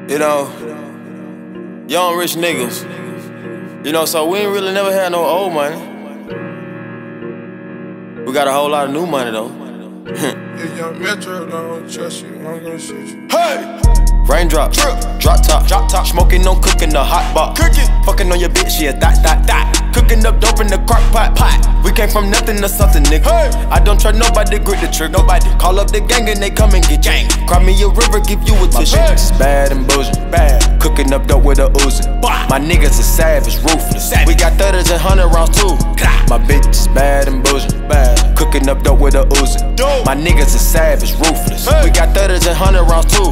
You know, young rich niggas. You know, so we ain't really never had no old money. We got a whole lot of new money though. If young Metro don't trust you, I'm gonna shoot you. Hey! Raindrops, drop top, smoking, no cooking, the hotbox. Fucking on your bitch, yeah, thot. Cooking up dope in the crockpot. We came from nothing to something, nigga. Hey. I don't try nobody, grip the trick. Nobody call up the gang and they come and get gang. Cry me a river, give you a tissue. It's bad and Boujee, bad. Cooking up dope with a Uzi. My niggas is savage, ruthless. We got 30s and 100 rounds too. My bitch is bad and Boujee, bad. Cooking up dope with a Uzi. My niggas is savage, ruthless. We got 30s and 100 rounds too.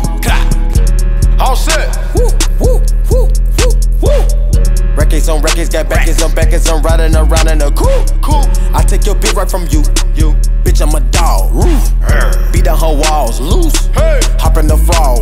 All set. Woo, woo, woo, woo, woo. Records on records, got backers on backers. I'm riding around in a cool. I take your bitch right from you. Bitch, I'm a dog. Beat down her walls, loose. Hop in the fall.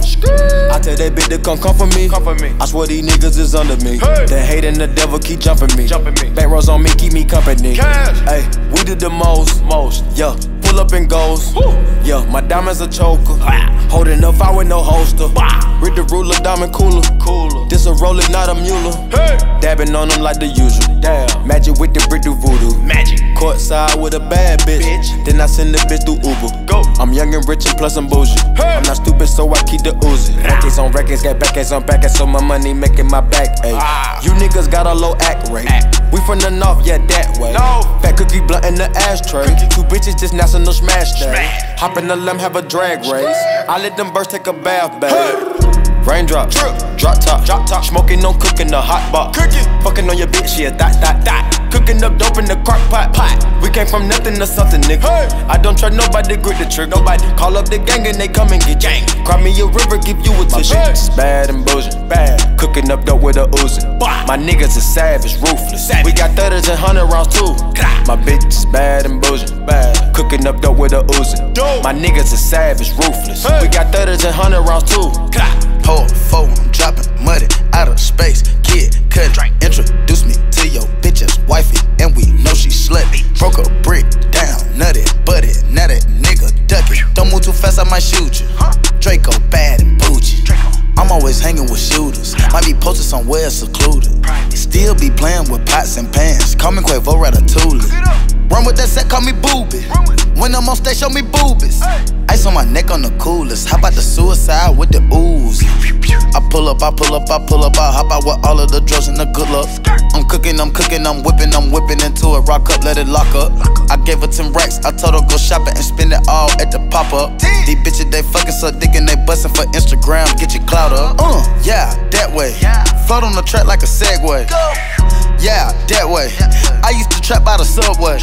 I tell that bitch to come for me. I swear these niggas is under me. The hate and the devil keep jumping me. Back rows on me, keep me company. Hey, we did the most. Yeah. Pull up and goes. Yeah, my diamonds a choker. Holding up, I with no holster. Read the ruler, diamond cooler. This a roller, not a mule. Dabbing on them like the usual. Magic with the brick do voodoo. Courtside with a bad bitch. Then I send the bitch through Uber. I'm young and rich and plus I'm bougie. I'm not stupid, so I keep the Uzi. Records on records, got backers on backers, so my money making my back ache. You niggas got a low act rate. We from the north, yeah, that way. Fat cookie blunt in the ashtray. Two bitches just national smash day. Hop in the limb, have a drag race. I let them birds take a bath, babe. Raindrops, drop top, smoking, no cooking, the hotbox. Fucking on your bitch, yeah, thot. Cooking up dope in the crockpot. We came from nothing to something, nigga. I don't try nobody, grip the trick. Nobody call up the gang and they come and get gang. Cry me a river, give you a tissue. My bitch is bad and Boujee, bad. Cooking up dope with a Uzi. My niggas is savage, ruthless. We got 30s and 100 rounds too. My bitch is bad and Boujee, bad. Cooking up dope with a Uzi. My niggas is savage, ruthless. We got 30s and 100 rounds too. Hold phone, I'm dropping money out of space. Kid, cut it. Introduce me to your bitch's wifey, and we know she slutty. Broke a brick down, nutty, butty. Now that nigga duck it. Don't move too fast, I might shoot you. Draco bad and Boujee. I'm always hanging with shooters. Might be posted somewhere secluded. Still be playing with pots and pans. Call me Quavo Ratatouille. Run with that set, call me Booby. When I'm on stage, show me boobies. Ice on my neck on the coolest. How about the suicide with the ooze? I pull up, I hop out with all of the drugs and the good luck. I'm cooking, I'm whipping into it. Rock up, let it lock up. I gave her 10 racks, I told her go shopping and spend it all at the pop-up. These bitches, they fucking so dick and they bustin' for Instagram, get your clout up. Yeah, that way. Float on the track like a Segway. Yeah, that way. I used to trap by the subway.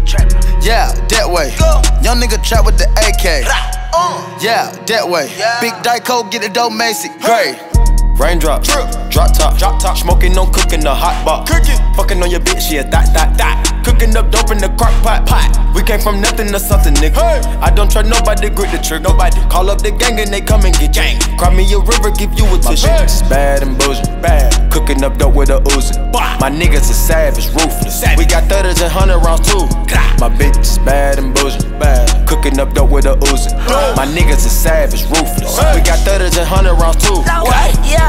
Yeah, that way. Young nigga trap with the AK. Yeah, that way. Big Dyco, get it dope, Macy. Great. Raindrops, drop top, smoking, no cooking, the hotbox. Fucking on your bitch, yeah, thot. Cooking up dope in the crockpot. We came from nothing to something, nigga. I don't try nobody, grip the trick. Nobody call up the gang and they come and get gang. Cry me a river, give you a tissue. My bitch is bad and Boujee, bad. Cooking up dope with a Uzi. My niggas is savage, ruthless. We got 30s and 100 rounds too. My bitch is bad and Boujee, bad. Cooking up dope with a Uzi. My niggas is savage, ruthless. We got 30s and 100 rounds too. Yeah.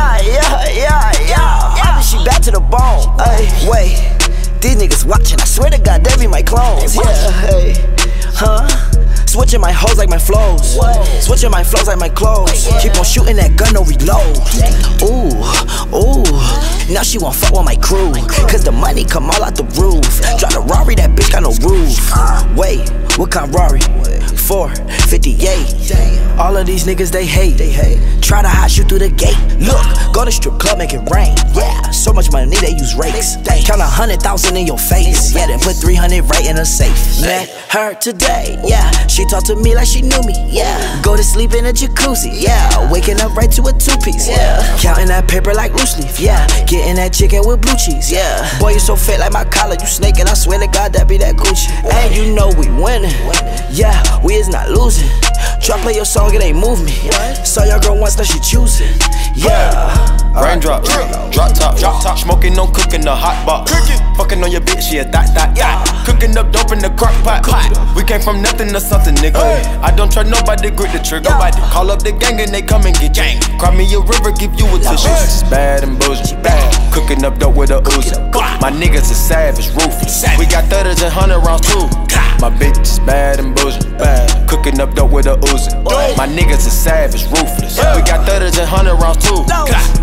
I she back to the bone. Ay, wait, these niggas watching. I swear to God, they be my clones. Yeah, hey, switching my hoes like my flows. Switching my flows like my clothes. Keep on shooting that gun, no reload. Ooh, now she won't fuck with my crew. Cause the money come all out the roof. Drive the Rari, that bitch got no roof. Wait, what kind of Rari? 458. All of these niggas they hate. Try to hot shoot through the gate. Look, go to strip club, make it rain. Yeah, so much money they use rakes. Count 100,000 in your face. Yeah, then put 300 right in a safe. Met her today. Yeah, she talked to me like she knew me. Yeah, go to sleep in a jacuzzi. Yeah, waking up right to a 2-piece. Yeah, counting that paper like loose leaf. Yeah, getting that chicken with blue cheese. Yeah, boy you so fat like my collar. You snaking, I swear to God that be that Gucci. And you know we winning. winning. Yeah, we is not losing. Try play your song, it ain't move me. Saw your girl once, now she choosing. Yeah. Raindrops, drop top, smoking on cooking the hotbox. Fucking on your bitch, yeah, thot. Cooking up dope in the crockpot. We came from nothing to something, nigga. I don't try nobody, grip the trigger. Call up the gang and they come and get gang. Cry me a river, give you a tissue. It's bad and Boujee, cooking up dope with a Uzi. My niggas is savage, ruthless. We got 30s and 100 rounds too. My bitch is bad and Boujee, cooking up dope with a Uzi. My niggas is savage, ruthless. We got 30s and 100 rounds too.